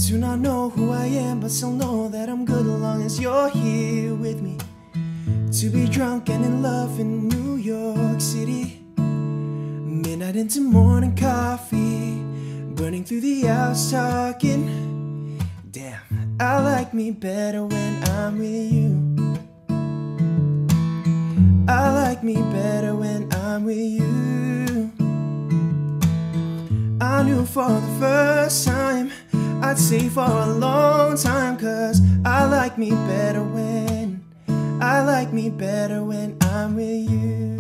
To not know who I am, but still know that I'm good as long as you're here with me. To be drunk and in love in New York City. Midnight into morning coffee, burning through the hours talking. Damn, I like me better when I'm with you. I like me better when I'm with you. I knew for the first time, I'd say for a long time, 'cause I like me better when I'm with you.